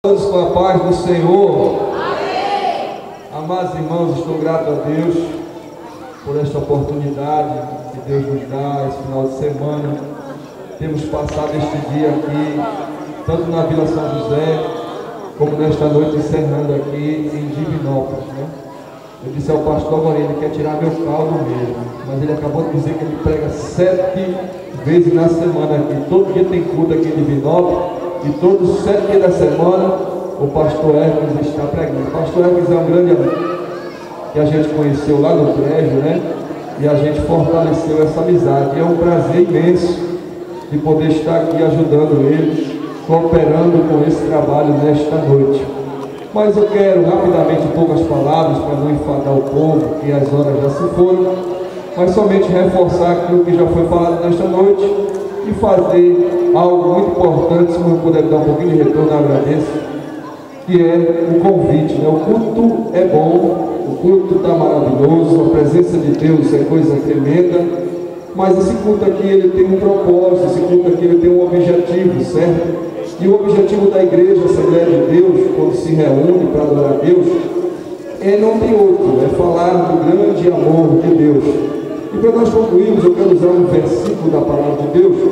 Todos com a paz do Senhor. Amém. Amados irmãos, estou grato a Deus por esta oportunidade que Deus nos dá esse final de semana. Temos passado este dia aqui, tanto na Vila São José, como nesta noite encerrando aqui em Divinópolis, né? Eu disse ao pastor Moreno, ele quer tirar meu caldo mesmo, mas ele acabou de dizer que ele prega 7 vezes na semana aqui. Todo dia tem culto aqui em Divinópolis. E todos os 7 dias da semana, o pastor Hermes está pregando. O pastor Hermes é um grande amigo que a gente conheceu lá no prédio, né? E a gente fortaleceu essa amizade. E é um prazer imenso de poder estar aqui ajudando ele, cooperando com esse trabalho nesta noite. Mas eu quero rapidamente poucas palavras para não enfadar o povo, que as horas já se foram, mas somente reforçar aquilo que já foi falado nesta noite e fazer algo muito importante. Se eu puder dar um pouquinho de retorno, eu agradeço, que é o convite, né? O culto é bom, o culto está maravilhoso, a presença de Deus é coisa tremenda, mas esse culto aqui ele tem um propósito, esse culto aqui ele tem um objetivo, certo? E o objetivo da igreja, Assembleia de Deus, quando se reúne para adorar a Deus, não tem outro, é falar do grande amor de Deus. E para nós concluirmos, eu quero usar um versículo da palavra de Deus,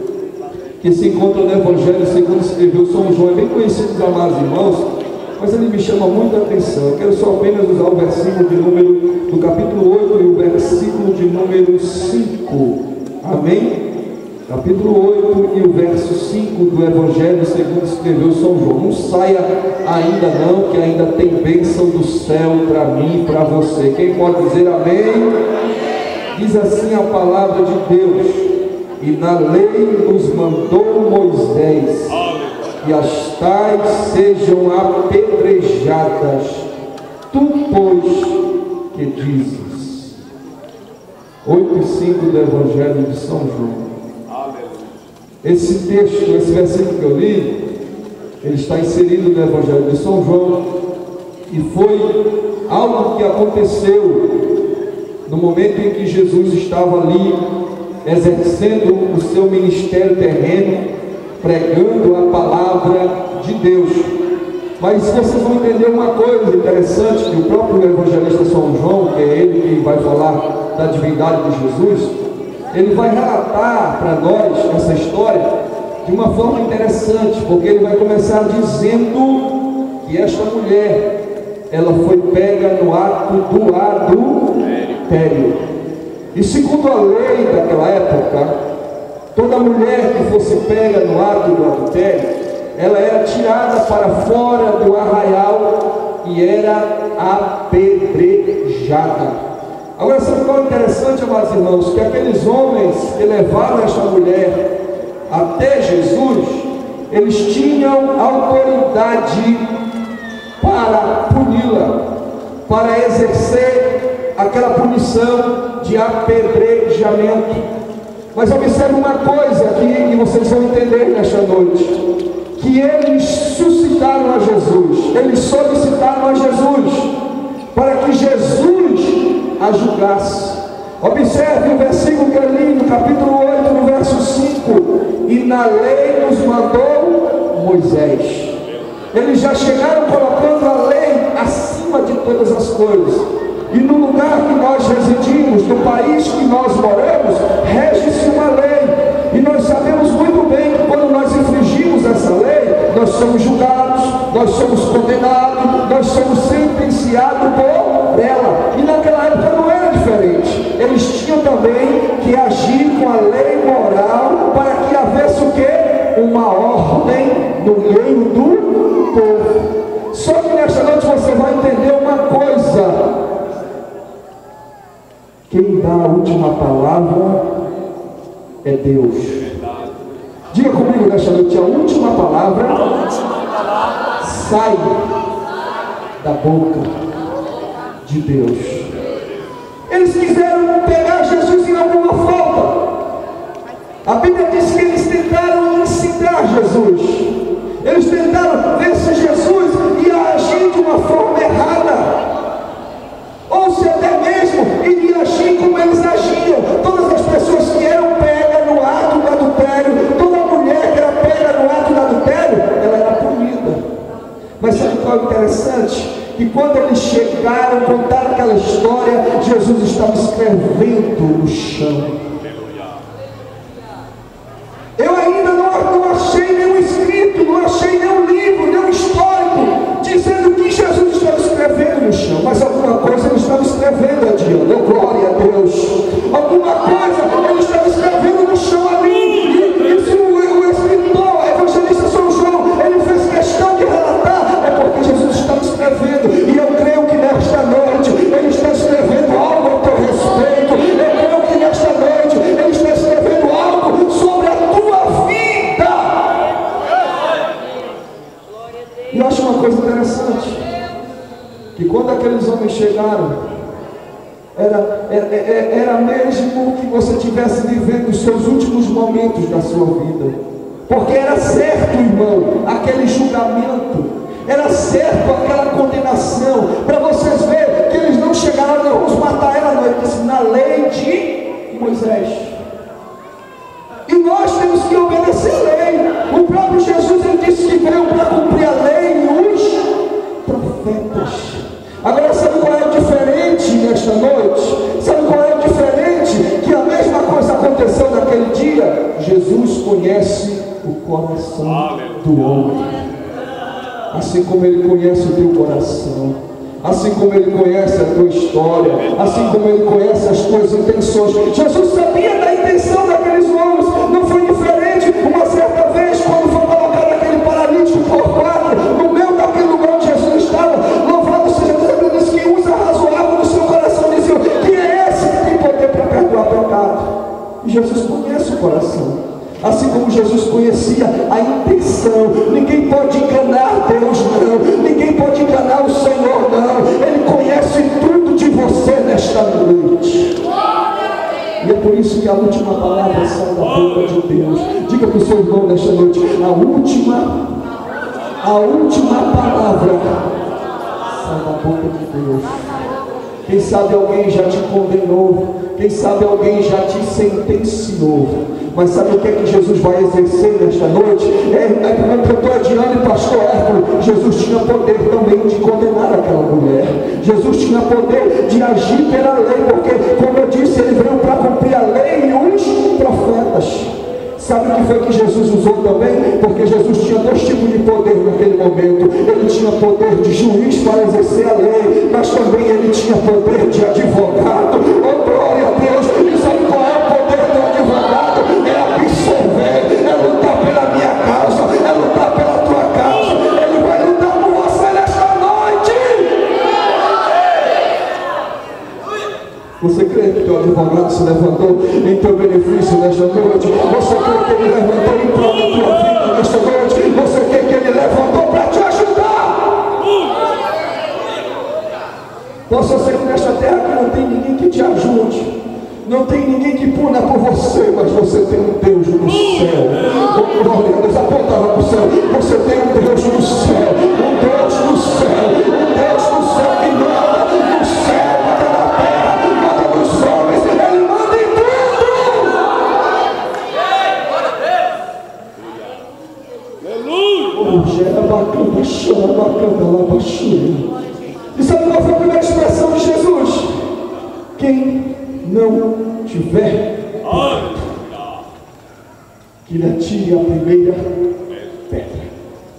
que se encontra no Evangelho segundo escreveu São João. É bem conhecido dos amados irmãos, mas ele me chama muita atenção. Eu quero só apenas usar o versículo de número, do capítulo 8 e o versículo de número 5. Amém? Capítulo 8 e o verso 5 do Evangelho segundo escreveu São João. Não saia ainda não, que ainda tem bênção do céu para mim e para você. Quem pode dizer amém? Diz assim a palavra de Deus: e na lei nos mandou Moisés que as tais sejam apedrejadas. Tu, pois, que dizes? 8 e 5 do Evangelho de São João. Esse texto, esse versículo que eu li, ele está inserido no Evangelho de São João e foi algo que aconteceu no momento em que Jesus estava ali exercendo o seu ministério terreno, pregando a palavra de Deus. Mas vocês vão entender uma coisa interessante, que o próprio evangelista São João, que é ele que vai falar da divindade de Jesus, ele vai relatar para nós essa história de uma forma interessante, porque ele vai começar dizendo que esta mulher, ela foi pega no ato do adultério. E segundo a lei daquela época, toda mulher que fosse pega no ato do adultério, ela era tirada para fora do arraial e era apedrejada. Agora, sabe qual é interessante, amados irmãos? Que aqueles homens que levaram esta mulher até Jesus, eles tinham autoridade para puni-la, para exercer aquela punição de apedrejamento. Mas observe uma coisa aqui que vocês vão entender nesta noite, que eles suscitaram a Jesus, eles solicitaram a Jesus para que Jesus a julgasse. Observe o versículo que eu li no capítulo 8, no verso 5: e na lei nos mandou Moisés. Eles já chegaram colocando a lei acima de todas as coisas. E no lugar que nós residimos, no país que nós moramos, rege-se uma lei. E nós sabemos muito bem que quando nós infringimos essa lei, nós somos julgados, nós somos condenados, nós somos sentenciados por ela. E naquela época não era diferente. Eles tinham também que agir com a lei moral para que houvesse o quê? Uma ordem no meio do povo. Só que nesta noite você vai entender uma coisa: quem dá a última palavra é Deus. Diga comigo nesta noite: a última palavra sai da boca de Deus. Eles quiseram pegar Jesus em alguma falta. A Bíblia diz que eles tentaram incitar Jesus. Eles tentaram ver se Jesus ia agir de uma forma errada, ou se até mesmo iria agir como eles agiam. Todas as pessoas que eram pegas no ato do adultério, toda mulher que era pega no ato do adultério, ela era punida. Mas sabe qual é o interessante? Que quando eles chegaram, contaram aquela história, Jesus estava escrevendo no chão. Eu ainda não achei nenhum escrito, não achei nenhum livro, nenhum histórico dizendo que Jesus estava escrevendo no chão, mas alguma coisa ele estava escrevendo adiante. Oh, glória a Deus! Alguma coisa ele estava escrevendo no chão ali. E se o escritor, o evangelista São João, ele fez questão de relatar, é porque Jesus estava escrevendo. E eu creio que nesta noite ele está escrevendo algo ao teu respeito. Eu creio que nesta noite ele está escrevendo algo sobre a tua vida. E eu acho uma coisa interessante, que quando aqueles homens chegaram, era mesmo que você estivesse vivendo os seus últimos momentos da sua vida, porque era certo, irmão, aquele julgamento, era certo aquela condenação. Para vocês verem que eles não chegaram, vamos matar ela, não, ele disse, na lei de Moisés. E nós temos que obedecer a lei. O próprio Jesus, ele disse que veio para cumprir a lei e os profetas. Agora, sabe qual é o diferente nesta noite? Sabe qual é o diferente? Que a mesma coisa aconteceu naquele dia. Jesus conhece o coração do homem, assim como ele conhece o teu coração, assim como ele conhece a tua história, assim como ele conhece as tuas intenções. Jesus sabia da intenção daqueles homens. Não foi diferente uma certa vez, quando foi colocado aquele paralítico por 4 no meio daquele lugar onde Jesus estava. Louvado seja Deus. A Bíblia diz que usa razoável no seu coração, dizia: que é esse que tem poder para perdoar pecado? E Jesus conhece o coração, assim como Jesus conhecia a intenção. Ninguém pode enganar Deus, não. Ninguém pode enganar o Senhor, não. Ele conhece tudo de você nesta noite. E é por isso que a última palavra sai da boca de Deus. Diga para o seu irmão nesta noite: a última palavra sai da boca de Deus. Quem sabe alguém já te condenou, quem sabe alguém já te sentenciou, mas sabe o que é que Jesus vai exercer nesta noite? Como eu estou adiando, pastor Hércules, Jesus tinha poder também de condenar aquela mulher. Jesus tinha poder de agir pela lei, porque, como eu disse, ele veio para cumprir a lei e os profetas. Sabe o que foi que Jesus usou também? Porque Jesus tinha 2 tipos de poder naquele momento. Ele tinha poder de juiz para exercer a lei, mas também ele tinha poder de advogado. Oh, glória a Deus! E sabe qual é o poder do advogado? É absorver, é lutar pela minha causa, é lutar pela tua causa. Ele vai lutar por você nesta noite. Você crê que teu advogado se levantou em teu benefício nesta noite? Você crê que ele levantou em prol da tua vida nesta noite? Você crê que ele levantou para te ajudar? Possa ser que nesta terra que não tem ninguém que te ajude, não tem ninguém que puna por você, mas você tem um Deus no céu. Oh, glória a Deus, apontava para o céu. Você tem um Deus no céu, um Deus no céu, um Deus no céu que manda no céu, manda na terra, manda nos homens, ele manda em tudo. Oh, gera bacana, chora bacana, lá baixinha. E sabe qual foi a primeira expressão de Jesus? Quem não tiver pecado, que lhe atire a primeira pedra.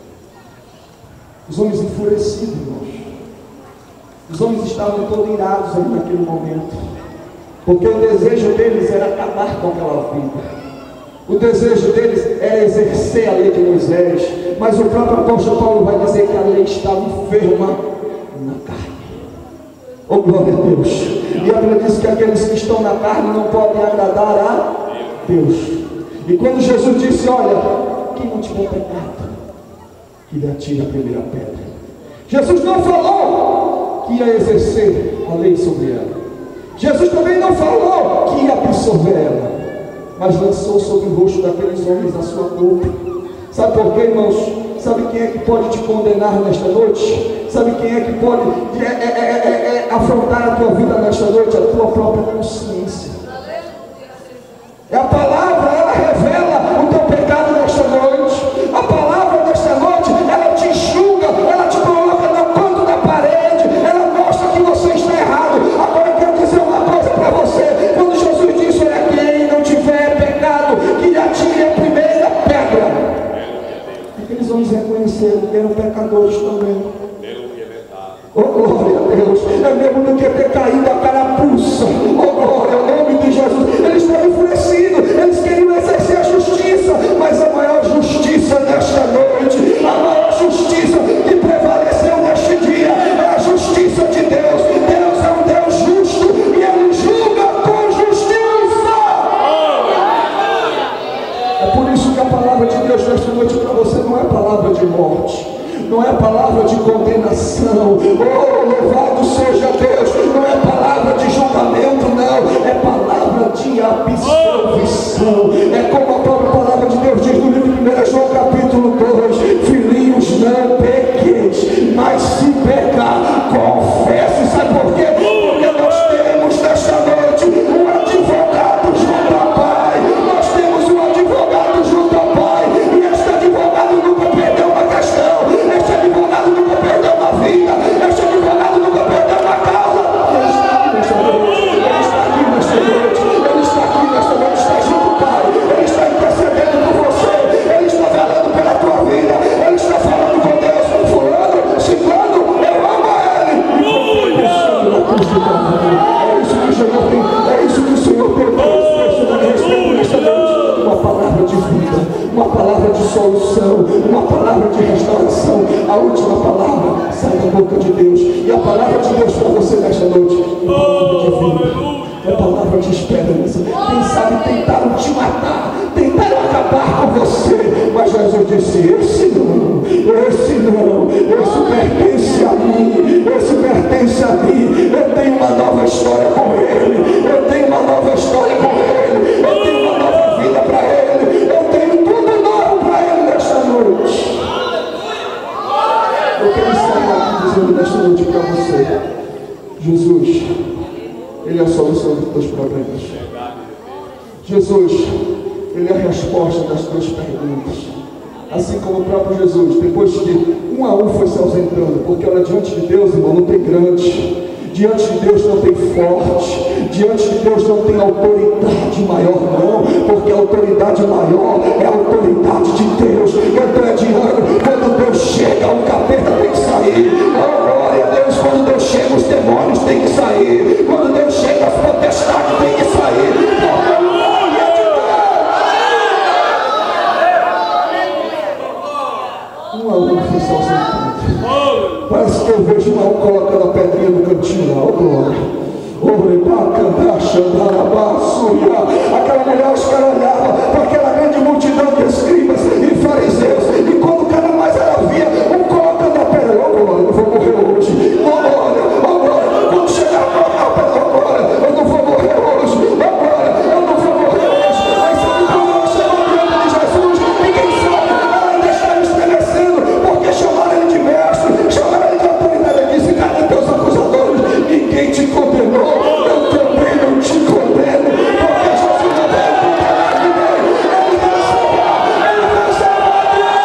Os homens enfurecidos, irmãos. Os homens estavam todos irados ali naquele momento, porque o desejo deles era acabar com aquela vida. O desejo deles era exercer a lei de Moisés, mas o próprio apóstolo Paulo vai dizer que a lei estava enferma na carne. Oh, glória a Deus! E a Bíblia diz que aqueles que estão na carne não podem agradar a Deus. E quando Jesus disse: olha, quem não tiver pecado, que lhe atire a primeira pedra. Jesus não falou que ia exercer a lei sobre ela. Jesus também não falou que ia absorver ela, mas lançou sobre o rosto daqueles homens a sua culpa. Sabe por quê, irmãos? Sabe quem é que pode te condenar nesta noite? Sabe quem é que pode afrontar a tua vida nesta noite? A tua própria consciência. É a palavra, ela revela o teu pecado nesta noite. A palavra nesta noite, ela te enxuga, ela te pecadores também. Oh, glória a Deus. É mesmo do que ter caído a carapuça. Oh, glória ao nome de Jesus. Eles estavam enfurecidos, eles queriam exercer a justiça, mas a maior justiça nesta noite, a maior justiça que prevaleceu neste dia é a justiça de Deus. Deus é um Deus justo e Ele julga com justiça. É por isso que a palavra de Deus nesta noite para você não é palavra de morte, não é palavra de condenação. Oh, louvado seja Deus. Não é palavra de julgamento, não. É palavra de absolvição. É como a própria palavra de Deus diz no livro de 1 João capítulo 2: filhinhos, não pequeis, mas se pecar, confesse. Sabe por quê? Porque nós temos nesta noite um advogado junto ao Pai. Nós temos um advogado junto ao Pai. E este advogado nunca perdeu uma questão. Este advogado nunca perdeu uma vida. Este advogado nunca perdeu uma causa. Ele está aqui nesta noite. Ele está aqui nesta noite. Ele está aqui nesta noite. Está junto ao Pai. Ele está intercedendo por você. Ele está velando pela tua vida. Ele está falando com Deus. Fulano, ciclano, eu amo a Ele. E pensando na cruz do Calvário. É isso que o Senhor tem. É isso que o Senhor tem nesta noite. Uma palavra de vida, uma palavra de solução, uma palavra de restauração. A última palavra sai da boca de Deus. E a palavra de Deus para você nesta noite é palavra de vida, é palavra de esperança. Quem sabe tentaram te matar, tentaram acabar com você, mas Jesus disse: esse não, esse pertence a mim, esse pertence a mim. Eu tenho uma nova história com Ele, eu tenho uma nova história com Ele, eu tenho uma nova vida para Ele, eu tenho tudo novo para Ele nesta noite. Eu quero estar aqui dizendo nesta noite para você: Jesus, Ele é a solução dos teus problemas. Jesus, Ele é a resposta das tuas perguntas. Assim como o próprio Jesus, depois que um a um foi se ausentando, porque olha, diante de Deus, irmão, não tem grande, diante de Deus não tem forte, diante de Deus não tem autoridade maior, não, porque a autoridade maior é a autoridade de Deus. Então é diante, quando Deus chega, o capeta tem que sair. Oh, glória a Deus, quando Deus chega, os demônios têm que sair. Quando Deus chega, as potestades têm que sair. Um a um foi se ausentando. Parece que eu vejo um colocando a pedrinha no cantinho lá, ó glória. Aquela mulher, os caras olhavam para aquela grande multidão de escribas e fariseus, e quando o cara mais era via, um colocando a pedra, ó glória, eu não vou morrer hoje, ó glória, quando chegar a colocar a pedra, ó glória, eu não vou morrer hoje, ó glória, eu não vou morrer hoje. Aí sabe quando ela chegou diante de Jesus, ninguém sabe, ela ainda está estremecendo, porque chamaram ele de mestre, chamaram ele de autoridade. Ele disse: cadê teus acusadores? Ninguém te condenou, eu também não te condeno, porque Jesus não veio condenar ninguém, Ele veio salvar, Ele veio salvar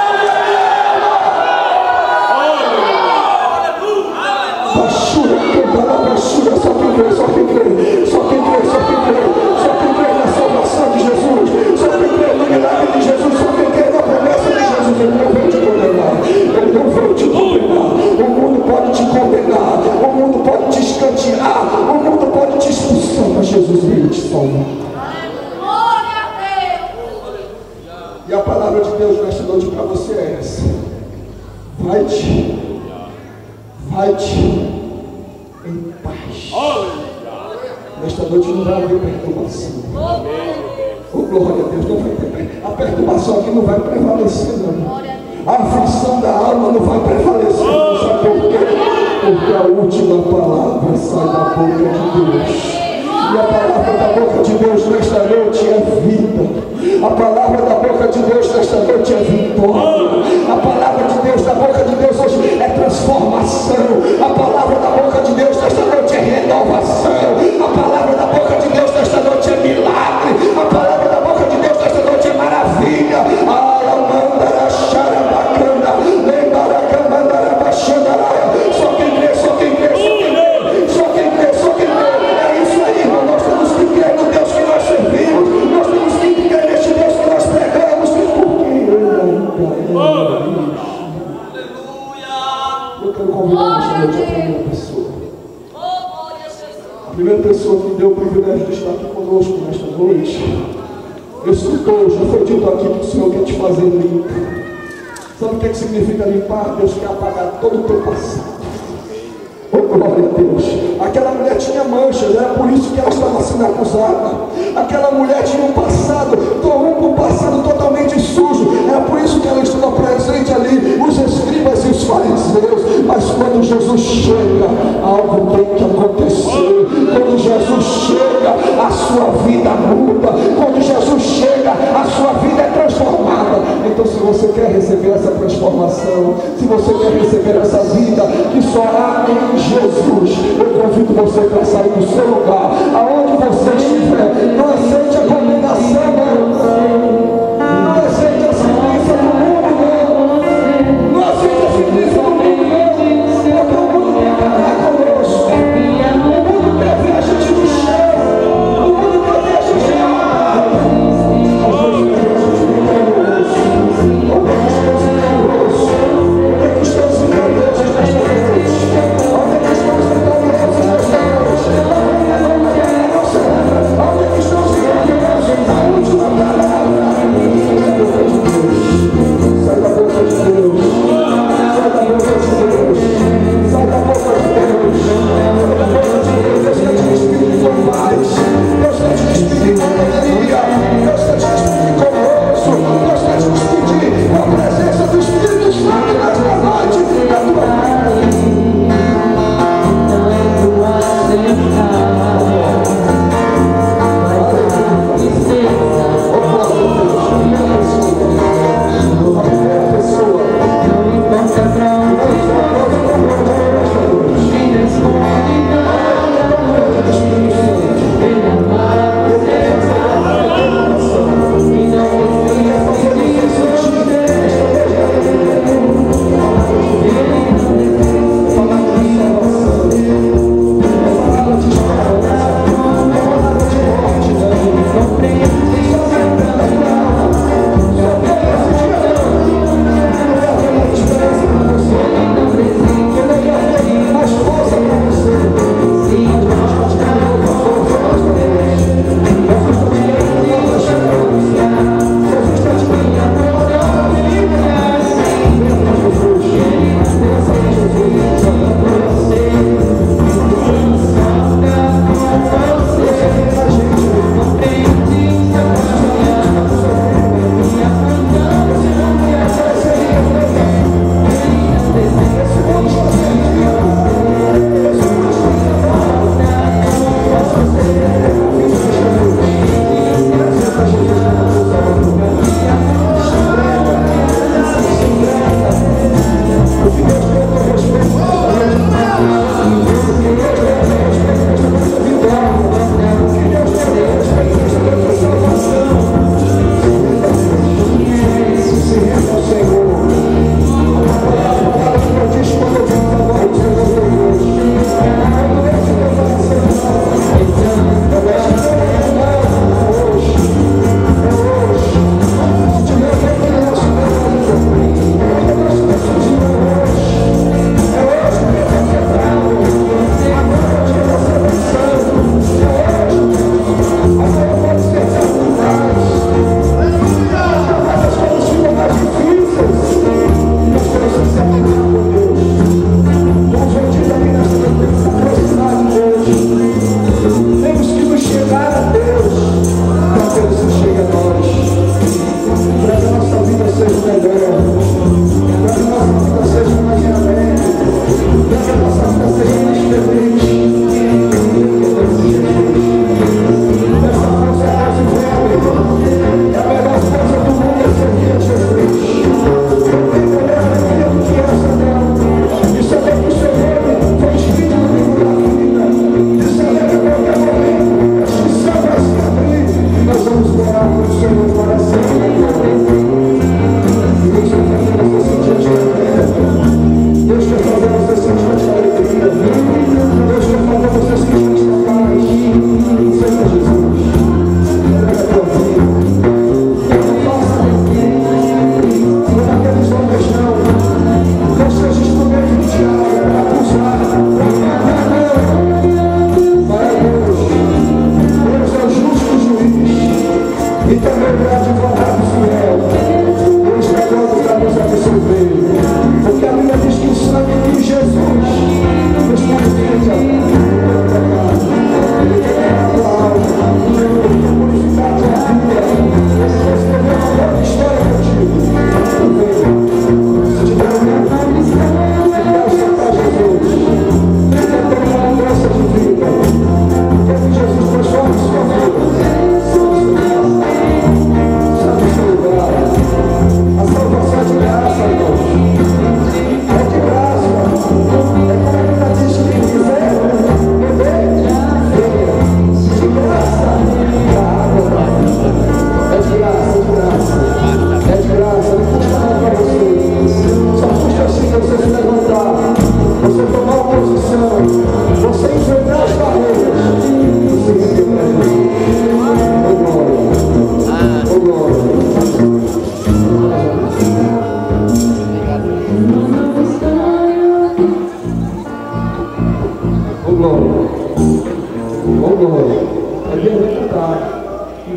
a Baixura, cantada baixura, só quem crê, só quem crê, só quem crê, só quem crê, só quem crê na salvação de Jesus, só quem crê no milagre de Jesus, só quem crê na promessa de Jesus. Ele não veio te condenar, Ele não veio te condenar. O mundo pode te condenar, o mundo pode te escantear, o mundo pode te expulsar, mas Jesus veio te salvar. E a palavra de Deus nesta noite para você é essa: vai-te em paz. Nesta noite não vai haver perturbação. Oh, glória a Deus, não vai ter. A perturbação aqui não vai prevalecer, não. A aflição da alma não vai prevalecer, não. Sabe por quê? Porque a última palavra sai da boca de Deus. E a palavra da boca de Deus nesta noite é vida. A palavra da boca de Deus nesta noite é vitória. A palavra de Deus da boca de Deus hoje é transformação. A palavra da boca de Deus nesta noite é renovação. A palavra da boca de Deus nesta noite é milagre. A palavra da boca de Deus nesta noite é maravilha. Só quem crê, só quem crê, só quem crê, só quem crê, só quem crê. É isso aí, irmão. Nós temos que crer no Deus que nós servimos. Nós temos que crer neste Deus que nós pregamos, porque Ele ainda é Deus. Eu quero convidar nesta noite a primeira pessoa. A primeira pessoa que deu o privilégio de estar aqui conosco nesta noite, escutou, já foi dito aqui que o Senhor quer te fazer limpo. Sabe o que significa limpar? Deus quer apagar todo o teu passado. Oh, glória a Deus. Aquela mulher tinha manchas, era por isso que ela estava sendo acusada. Aquela mulher tinha um passado, um passado totalmente sujo, era por isso que ela estava presente ali, os escribas e os fariseus. Mas quando Jesus chega, algo tem que acontecer. Quando Jesus chega, a sua vida muda. Quando Jesus chega, a sua vida é transformada. Então, se você quer receber essa transformação, se você quer receber essa vida que só há em Jesus, eu convido você para sair do seu lugar, aonde você estiver. Não aceite a condenação, não aceite a sentença do mundo, não aceite a sentença do mundo, porque o mundo quer acabar conosco, o mundo quer ver a gente no chão, o mundo quer ver a gente amado. Onde é que estamos vitoriosos nesta noite?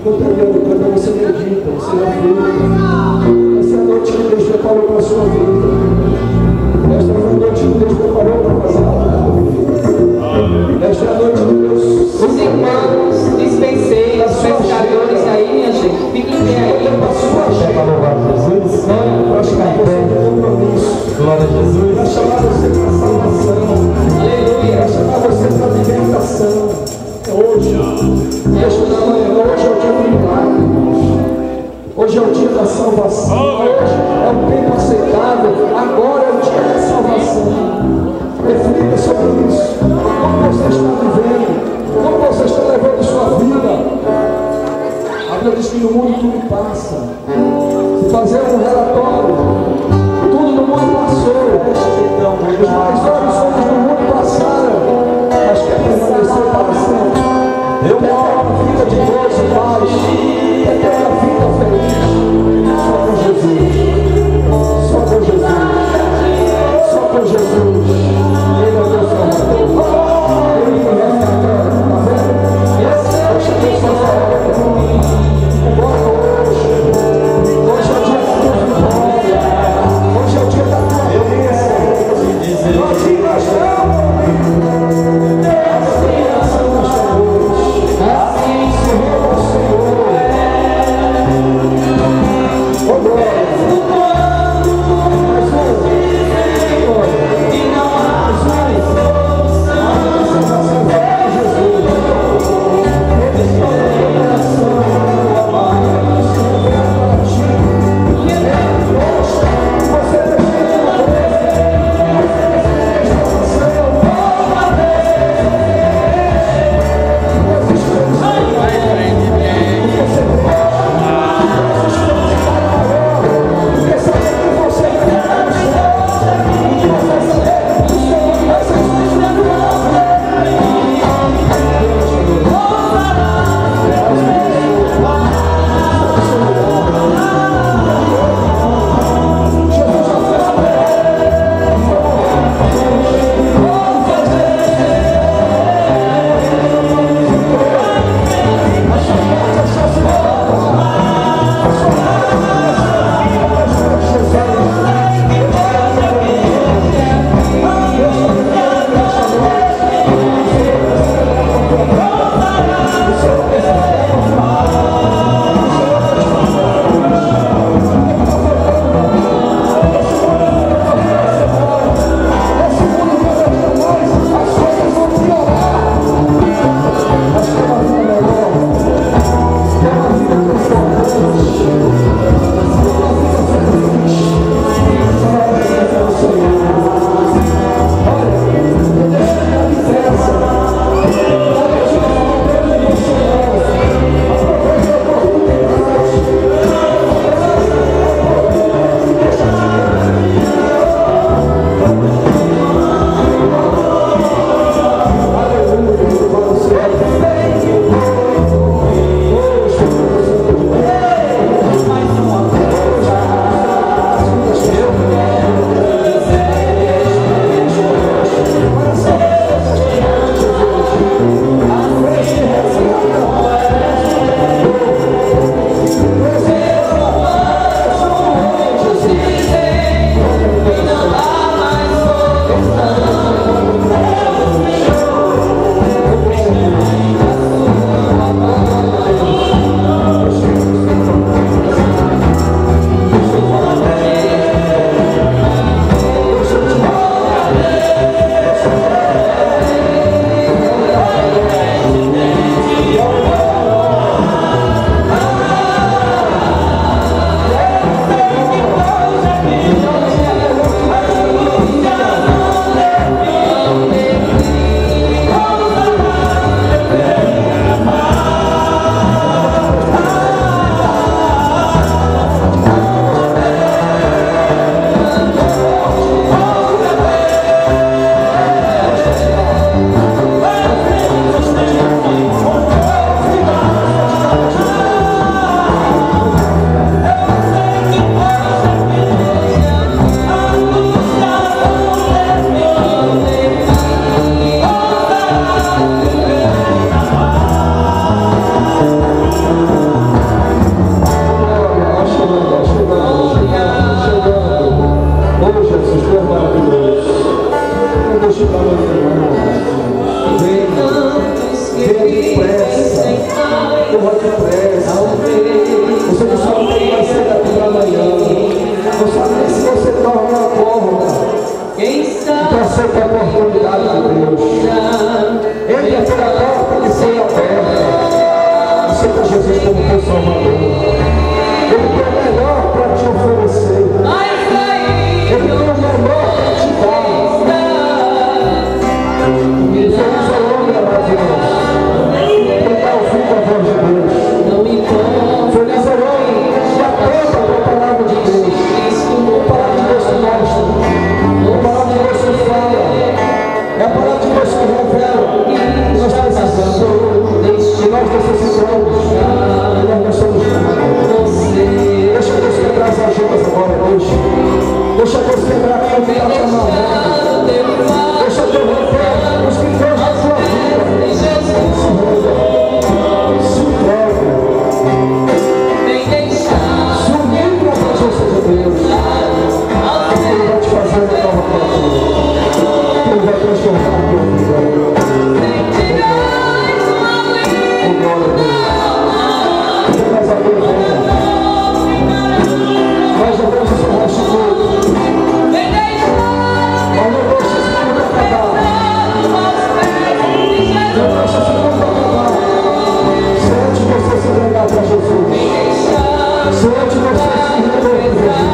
Enquanto você medita, você vai ver. Essa é a noite que Deus preparou para a sua vida. Esta é a noite que Deus preparou para casar. Esta é a noite que Deus... Os irmãos dispenseiros, os pescadores aí, minha gente, fiquem bem aí. Para louvar Jesus, para chamar você de compromisso. Glória a Jesus. Para chamar você para salvação. Aleluia. Para chamar você para libertação. É hoje. Deixa eu dar manhã. Hoje é o dia do milagre, irmãos. Hoje é o dia da salvação. Hoje é o tempo aceitável. Agora é o dia da salvação. Reflita sobre isso. Como você está vivendo? Como você está levando sua vida? A Bíblia diz que no mundo tudo passa. Se fazer um relatório, tudo no mundo passou. Os mais novos somos no mundo passaram, mas quer permanecer para sempre. Eu quero uma vida de gozo e paz. Eu quero uma vida feliz. Só com Jesus. Só com Jesus. Só com Jesus. Ele é o Deus Salvador. Ele me resgatou. Está vendo? Deixa Deus fazer. Hoje é o dia da tua vitória. Hoje é o dia da tua bênção. Assim nós estamos. Assim nós estamos. Assim Senhor, o Senhor. Oh, glória. Você chegar no final. Venha depressa. Corra depressa. Você não sabe o que vai ser daqui para amanhã. Não sabe nem se você dorme ou acorda. Então aceita a oportunidade de Deus. Entra pela porta que foi aberta. Aceita Jesus como teu Salvador. Ele tem o melhor para te oferecer. Ele tem o melhor para te dar. Feliz é o homem maravilhoso. Ele dá ouvido a voz de Deus. Feliz é o homem que atenta para a palavra de Deus. A palavra de Deus que mostra. A palavra de Deus que fala. É a palavra de Deus que revela. Nós precisamos. E nós necessitamos. E nós não somos nada. Deixa Deus quebrar as agendas agora hoje. Deixa Deus quebrar aquilo que está te amarrando. Deixa Deus romper os que Deus na sua vida. Se entregue. Se humilhe na presença de Deus. Ele vai te fazer uma nova criatura. Ele vai transformar a tua vida. Oh, glória a Deus. Tem mais alguém, venha. Nós já vamos encerrar este culto. Mas não deixe esse culto acabar. Não deixe esse culto acabar. Se antes de você se entregar para Jesus. Se antes de você se render para Jesus.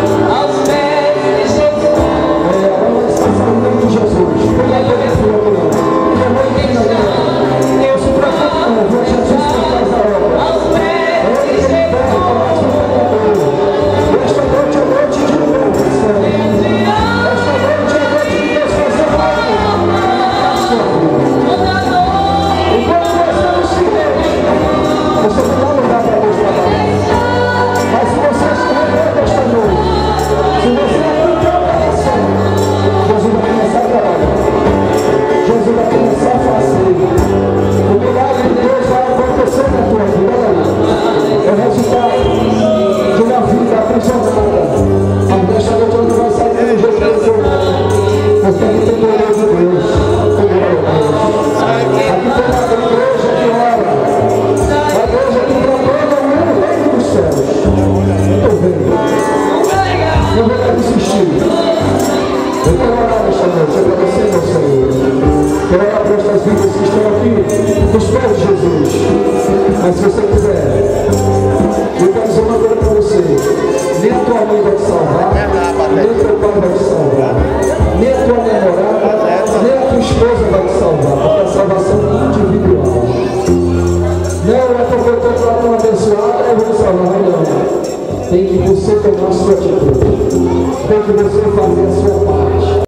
Agora está saindo de Jesus. Pega a tua filha aqui, não. Minha mãe vem na minha. Eu se preocupe não. Vou Jesus que faz a obra. Ele que liberta para nós no pecador. Esta noite é noite de libertação. Esta noite é noite de Deus fazer algo na sua vida. Enquanto nós estamos silêncios, você não dá lugar para Deus trabalhar. Mas se você se render esta noite, se você abrir o teu coração, Jesus vai começar a trabalhar. Jesus vai começar a fazer. O milagre de Deus vai acontecer na tua vida. É o resultado de uma vida aprisionada. Mas desta noite não vai sair do jeito que eu sou. Porque aqui tem poder de Deus. Aqui tem uma igreja que ora. A igreja que proclama o reino dos céus. Então venha. Não venha desistir. Eu quero orar nesta noite, agradecer ao Senhor. Quero orar para estas vidas que estão aqui, nos pés de Jesus. Mas se você quiser, eu quero dizer uma coisa para você. Nem a tua mãe vai te salvar, nem o teu pai vai te salvar, nem a tua namorada, nem a tua esposa vai te salvar, porque a salvação é individual. Não é porque eu estou tratando abençoada, eu vou salvar, não. Tem que você tomar a sua atitude. Tem que você fazer a sua parte.